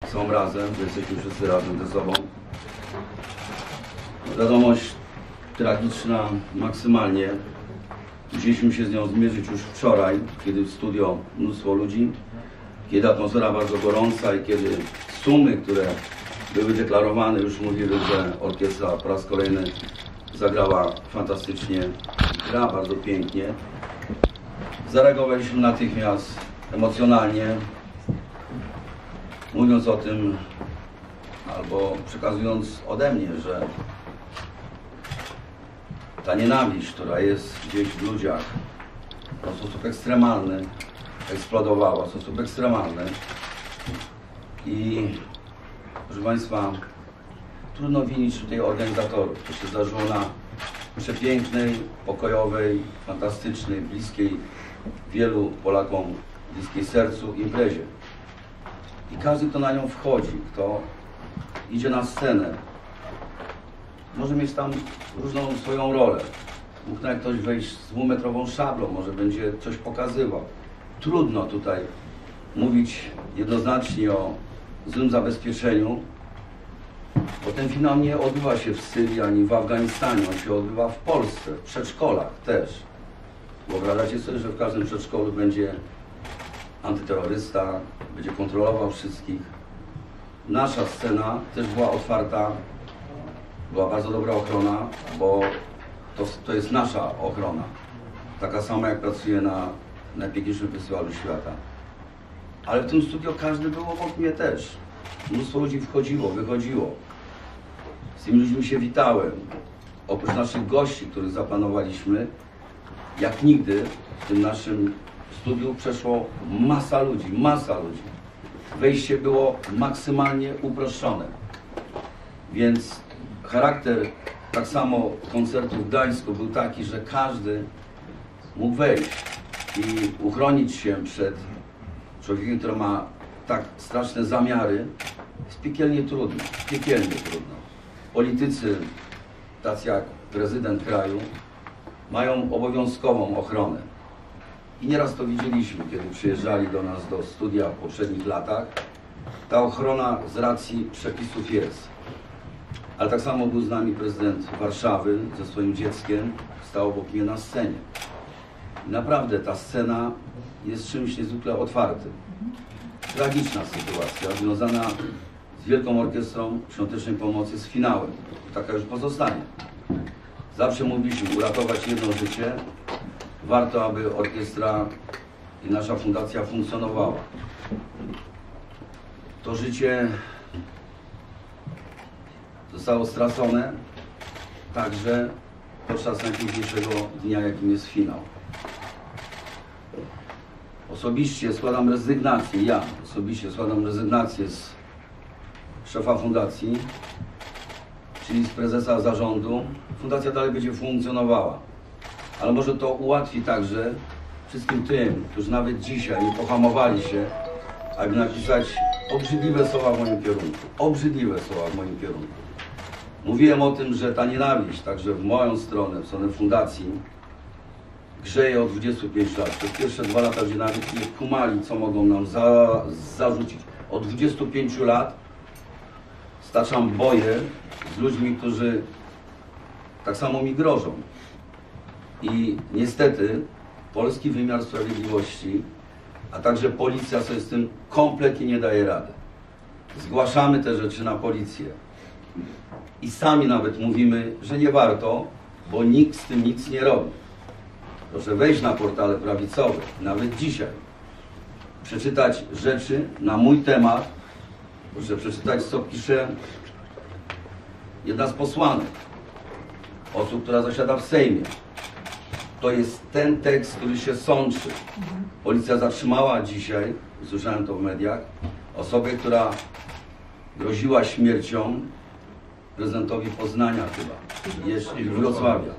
są razem, że jesteśmy wszyscy razem ze sobą. Wiadomość tragiczna maksymalnie. Musieliśmy się z nią zmierzyć już wczoraj, kiedy w studio mnóstwo ludzi, kiedy atmosfera bardzo gorąca i kiedy sumy, które były deklarowane, już mówiły, że orkiestra po raz kolejny zagrała fantastycznie, gra bardzo pięknie. Zareagowaliśmy natychmiast emocjonalnie, mówiąc o tym, albo przekazując ode mnie, że ta nienawiść, która jest gdzieś w ludziach, w sposób ekstremalny eksplodowała, w sposób ekstremalny. I proszę Państwa, trudno winić tutaj organizatorów. To się zdarzyło na przepięknej, pokojowej, fantastycznej, bliskiej wielu Polakom, bliskiej sercu imprezie. I każdy, kto na nią wchodzi, kto idzie na scenę, może mieć tam różną swoją rolę. Mógł nawet ktoś wejść z dwumetrową szablą, może będzie coś pokazywał. Trudno tutaj mówić jednoznacznie o złym zabezpieczeniu, bo ten finał nie odbywa się w Syrii ani w Afganistanie, on się odbywa w Polsce, w przedszkolach też. Wyobrażacie sobie, że w każdym przedszkolu będzie antyterrorysta, będzie kontrolował wszystkich. Nasza scena też była otwarta, była bardzo dobra ochrona, bo to jest nasza ochrona. Taka sama, jak pracuje na najpiękniejszym festiwalu świata. Ale w tym studio każdy był obok mnie też. Mnóstwo ludzi wchodziło, wychodziło. Z tymi ludźmi się witałem. Oprócz naszych gości, których zaplanowaliśmy, jak nigdy w tym naszym studiu przeszło masa ludzi, masa ludzi. Wejście było maksymalnie uproszczone. Więc charakter tak samo koncertu w Gdańsku był taki, że każdy mógł wejść i uchronić się przed człowiekiem, który ma tak straszne zamiary, jest piekielnie trudno, piekielnie trudno. Politycy, tacy jak prezydent kraju, mają obowiązkową ochronę. I nieraz to widzieliśmy, kiedy przyjeżdżali do nas do studia w poprzednich latach. Ta ochrona z racji przepisów jest. Ale tak samo był z nami prezydent Warszawy ze swoim dzieckiem, stał obok mnie na scenie. I naprawdę ta scena jest czymś niezwykle otwartym. Tragiczna sytuacja, związana z Wielką Orkiestrą Świątecznej Pomocy, z finałem. Taka już pozostanie. Zawsze mówiliśmy, uratować jedno życie, warto, aby orkiestra i nasza fundacja funkcjonowała. To życie zostało stracone także podczas najpiękniejszego dnia, jakim jest finał. Osobiście składam rezygnację, ja osobiście składam rezygnację z szefa fundacji, czyli z prezesa zarządu. Fundacja dalej będzie funkcjonowała, ale może to ułatwi także wszystkim tym, którzy nawet dzisiaj nie pohamowali się, aby napisać obrzydliwe słowa w moim kierunku. Obrzydliwe słowa w moim kierunku. Mówiłem o tym, że ta nienawiść, także w moją stronę, w stronę fundacji, grzeje od 25 lat. Przez pierwsze 2 lata, gdzie nawet nie kumali, co mogą nam zarzucić. Od 25 lat staczam boje z ludźmi, którzy tak samo mi grożą. I niestety polski wymiar sprawiedliwości, a także policja sobie z tym kompletnie nie daje rady. Zgłaszamy te rzeczy na policję. I sami nawet mówimy, że nie warto, bo nikt z tym nic nie robi. Proszę wejść na portale prawicowe, nawet dzisiaj, przeczytać rzeczy na mój temat. Proszę przeczytać, co pisze jedna z posłanek, osób, która zasiada w Sejmie. To jest ten tekst, który się sączy. Policja zatrzymała dzisiaj, usłyszałem to w mediach, osobę, która groziła śmiercią prezydentowi Poznania chyba, jeśli Wrocławia.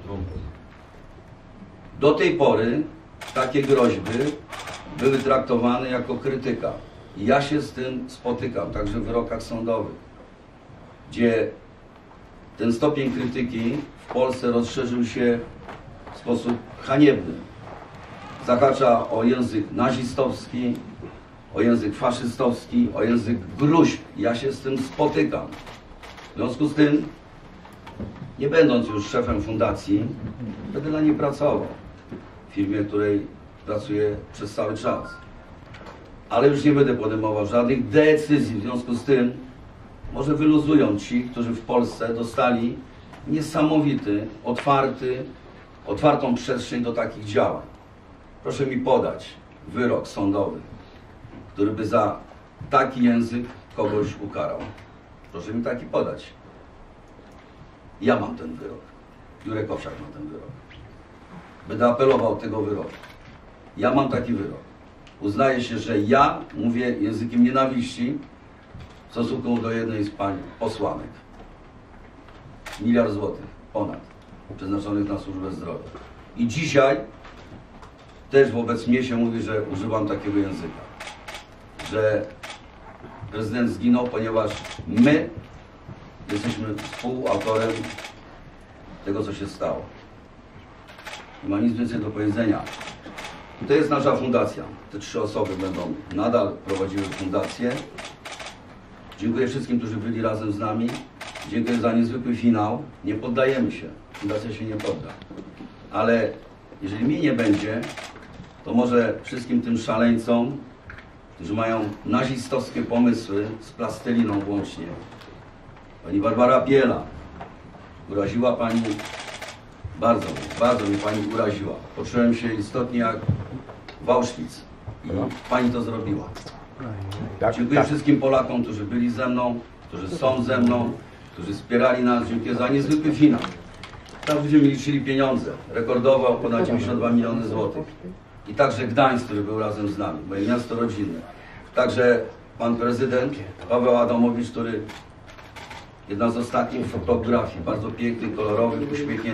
Do tej pory takie groźby były traktowane jako krytyka. I ja się z tym spotykam, także w wyrokach sądowych, gdzie ten stopień krytyki w Polsce rozszerzył się w sposób haniebny. Zahacza o język nazistowski, o język faszystowski, o język gruźb. Ja się z tym spotykam. W związku z tym, nie będąc już szefem fundacji, będę na niej pracował. W firmie, w której pracuję przez cały czas. Ale już nie będę podejmował żadnych decyzji. W związku z tym, może wyluzują ci, którzy w Polsce dostali niesamowity, otwartą przestrzeń do takich działań. Proszę mi podać wyrok sądowy, który by za taki język kogoś ukarał. Proszę mi taki podać. Ja mam ten wyrok. Jurek Owsiak ma ten wyrok. Będę apelował tego wyroku. Ja mam taki wyrok. Uznaje się, że ja mówię językiem nienawiści w stosunku do jednej z pań posłanek. 1 miliard złotych ponad przeznaczonych na służbę zdrowia. I dzisiaj też wobec mnie się mówi, że używam takiego języka. Że prezydent zginął, ponieważ my jesteśmy współautorem tego, co się stało. Nie ma nic więcej do powiedzenia. To jest nasza fundacja. Te 3 osoby będą nadal prowadziły fundację. Dziękuję wszystkim, którzy byli razem z nami. Dziękuję za niezwykły finał. Nie poddajemy się. Fundacja się nie podda. Ale jeżeli mnie nie będzie, to może wszystkim tym szaleńcom, którzy mają nazistowskie pomysły z plasteliną włącznie. Pani Barbara Biela uraziła pani, bardzo mnie pani uraziła. Poczułem się istotnie jak w Auschwitz i pani to zrobiła. Dziękuję wszystkim Polakom, którzy byli ze mną, którzy są ze mną, którzy wspierali nas. Dziękuję za niezwykły finał. Tam będziemy liczyli pieniądze. Rekordowo ponad 92 miliony złotych. I także Gdańsk, który był razem z nami, moje miasto rodzinne. Także pan prezydent Paweł Adamowicz, który jedna z ostatnich fotografii, bardzo pięknych, kolorowych,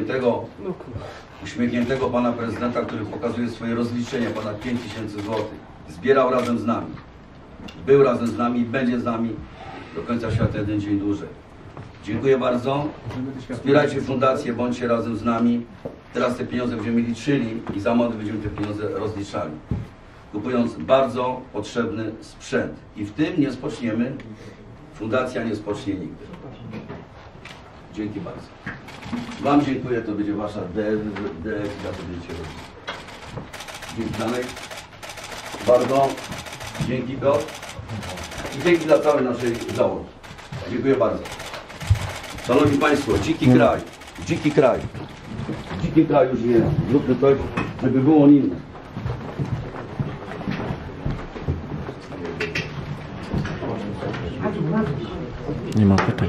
uśmiechniętego pana prezydenta, który pokazuje swoje rozliczenie, ponad 5000 złotych. Zbierał razem z nami. Był razem z nami i będzie z nami do końca świata jeden dzień dłużej. Dziękuję bardzo. Wspierajcie fundację, bądźcie razem z nami. Teraz te pieniądze będziemy liczyli i za moment będziemy te pieniądze rozliczali. Kupując bardzo potrzebny sprzęt. I w tym nie spoczniemy. Fundacja nie spocznie nigdy. Dzięki bardzo. Wam dziękuję, to będzie wasza decyzja, co będziecie robić. Dzięki Danek. Bardzo. Dzięki Piotr. I dzięki dla całej naszej załogi. Dziękuję bardzo. Szanowni Państwo, dziki kraj. Dziki kraj. Dziki kraj już jest. Zróbmy coś, żeby było on inny. Nie ma pytań.